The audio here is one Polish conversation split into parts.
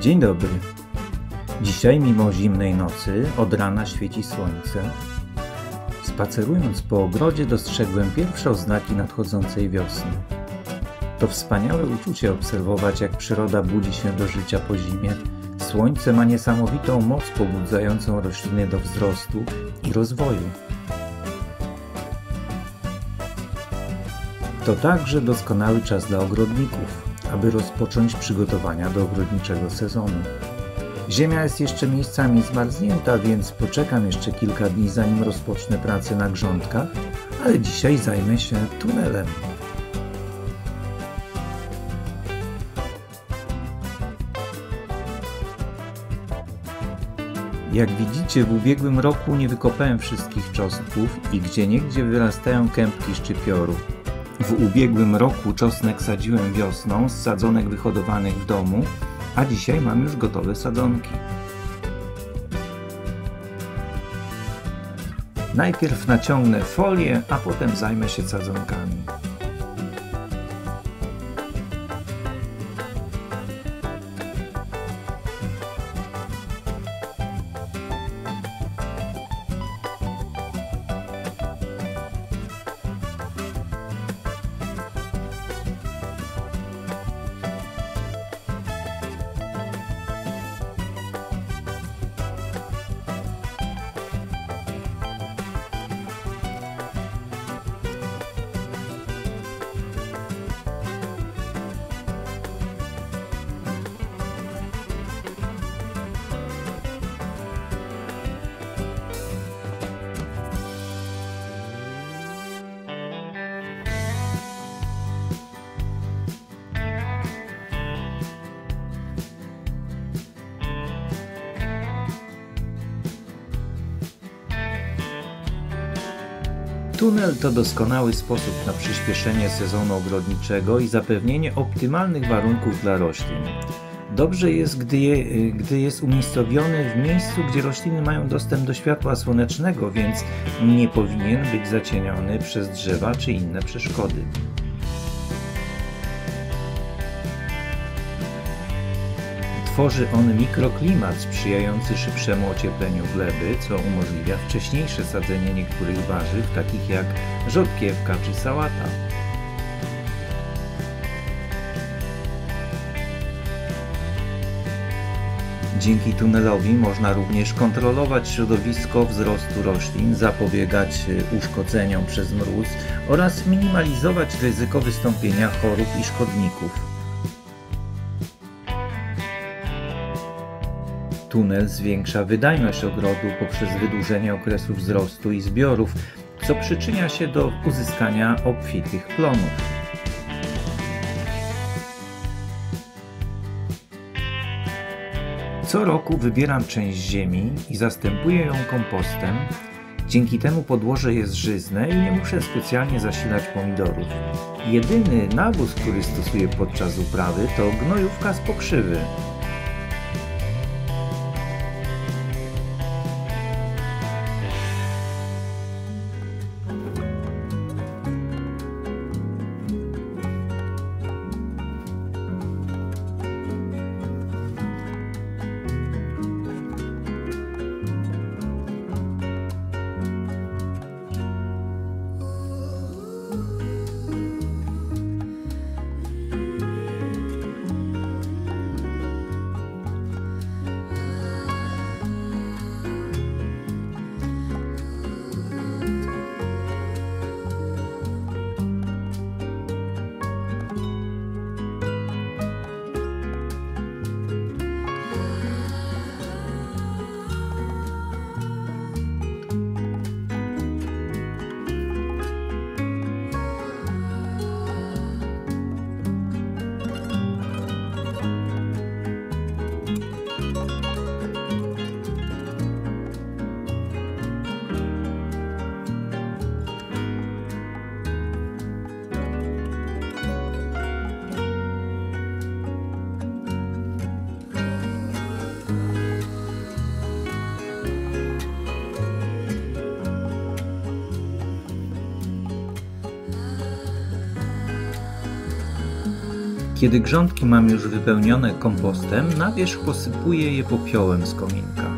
Dzień dobry. Dzisiaj mimo zimnej nocy od rana świeci słońce. Spacerując po ogrodzie dostrzegłem pierwsze oznaki nadchodzącej wiosny. To wspaniałe uczucie obserwować, jak przyroda budzi się do życia po zimie. Słońce ma niesamowitą moc pobudzającą rośliny do wzrostu i rozwoju. To także doskonały czas dla ogrodników, aby rozpocząć przygotowania do ogrodniczego sezonu. Ziemia jest jeszcze miejscami zmarznięta, więc poczekam jeszcze kilka dni, zanim rozpocznę pracę na grządkach, ale dzisiaj zajmę się tunelem. Jak widzicie, w ubiegłym roku nie wykopałem wszystkich czosnków i gdzieniegdzie wyrastają kępki szczypioru. W ubiegłym roku czosnek sadziłem wiosną z sadzonek wyhodowanych w domu, a dzisiaj mam już gotowe sadzonki. Najpierw naciągnę folię, a potem zajmę się sadzonkami. Tunel to doskonały sposób na przyspieszenie sezonu ogrodniczego i zapewnienie optymalnych warunków dla roślin. Dobrze jest, gdy jest umiejscowiony w miejscu, gdzie rośliny mają dostęp do światła słonecznego, więc nie powinien być zacieniony przez drzewa czy inne przeszkody. Tworzy on mikroklimat sprzyjający szybszemu ociepleniu gleby, co umożliwia wcześniejsze sadzenie niektórych warzyw, takich jak rzodkiewka czy sałata. Dzięki tunelowi można również kontrolować środowisko wzrostu roślin, zapobiegać uszkodzeniom przez mróz oraz minimalizować ryzyko wystąpienia chorób i szkodników. Tunel zwiększa wydajność ogrodu poprzez wydłużenie okresu wzrostu i zbiorów, co przyczynia się do uzyskania obfitych plonów. Co roku wybieram część ziemi i zastępuję ją kompostem. Dzięki temu podłoże jest żyzne i nie muszę specjalnie zasilać pomidorów. Jedyny nawóz, który stosuję podczas uprawy, to gnojówka z pokrzywy. Kiedy grządki mam już wypełnione kompostem, na wierzch posypuję je popiołem z kominka.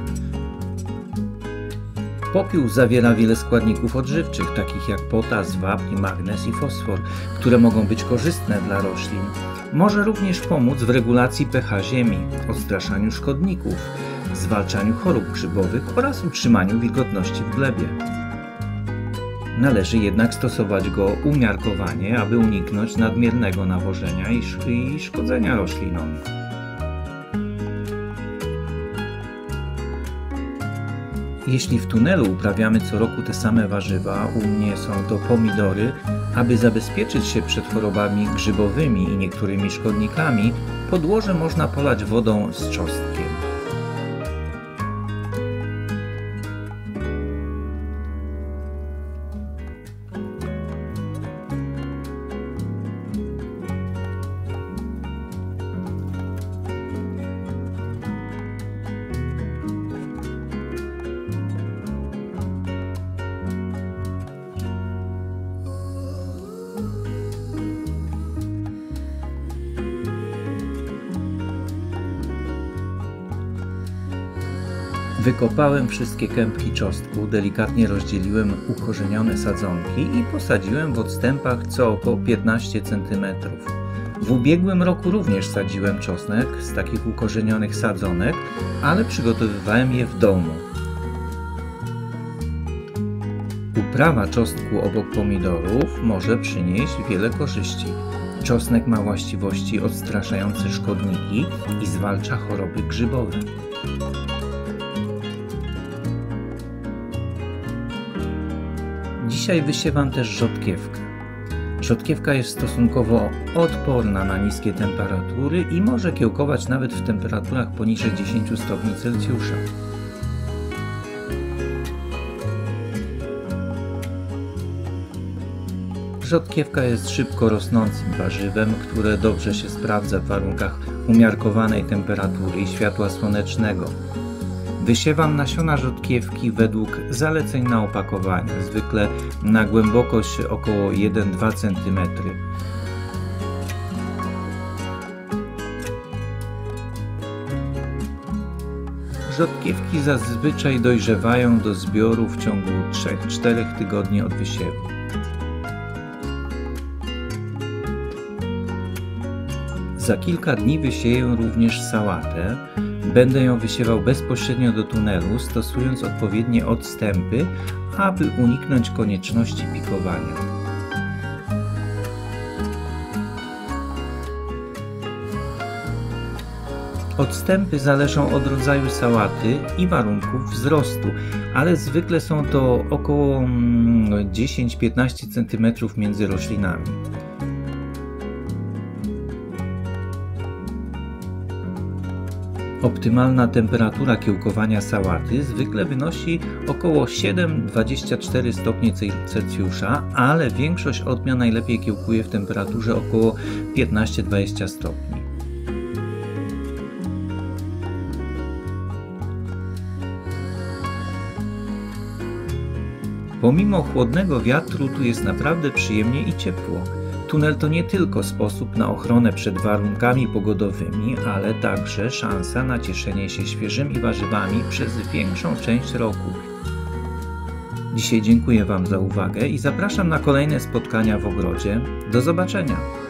Popiół zawiera wiele składników odżywczych, takich jak potas, wapń, magnez i fosfor, które mogą być korzystne dla roślin. Może również pomóc w regulacji pH ziemi, odstraszaniu szkodników, zwalczaniu chorób grzybowych oraz utrzymaniu wilgotności w glebie. Należy jednak stosować go umiarkowanie, aby uniknąć nadmiernego nawożenia i szkodzenia roślinom. Jeśli w tunelu uprawiamy co roku te same warzywa, u mnie są to pomidory, aby zabezpieczyć się przed chorobami grzybowymi i niektórymi szkodnikami, podłoże można polać wodą z czosnkiem. Wykopałem wszystkie kępki czosnku, delikatnie rozdzieliłem ukorzenione sadzonki i posadziłem w odstępach co około 15 cm. W ubiegłym roku również sadziłem czosnek z takich ukorzenionych sadzonek, ale przygotowywałem je w domu. Uprawa czosnku obok pomidorów może przynieść wiele korzyści. Czosnek ma właściwości odstraszające szkodniki i zwalcza choroby grzybowe. Dzisiaj wysiewam też rzodkiewkę. Rzodkiewka jest stosunkowo odporna na niskie temperatury i może kiełkować nawet w temperaturach poniżej 10 stopni Celsjusza. Rzodkiewka jest szybko rosnącym warzywem, które dobrze się sprawdza w warunkach umiarkowanej temperatury i światła słonecznego. Wysiewam nasiona rzodkiewki według zaleceń na opakowaniu, zwykle na głębokość około 1-2 cm. Rzodkiewki zazwyczaj dojrzewają do zbioru w ciągu 3-4 tygodni od wysiewu. Za kilka dni wysieję również sałatę. Będę ją wysiewał bezpośrednio do tunelu, stosując odpowiednie odstępy, aby uniknąć konieczności pikowania. Odstępy zależą od rodzaju sałaty i warunków wzrostu, ale zwykle są to około 10-15 cm między roślinami. Optymalna temperatura kiełkowania sałaty zwykle wynosi około 7-24 stopnie Celsjusza, ale większość odmian najlepiej kiełkuje w temperaturze około 15-20 stopni. Pomimo chłodnego wiatru tu jest naprawdę przyjemnie i ciepło. Tunel to nie tylko sposób na ochronę przed warunkami pogodowymi, ale także szansa na cieszenie się świeżymi warzywami przez większą część roku. Dzisiaj dziękuję Wam za uwagę i zapraszam na kolejne spotkania w ogrodzie. Do zobaczenia!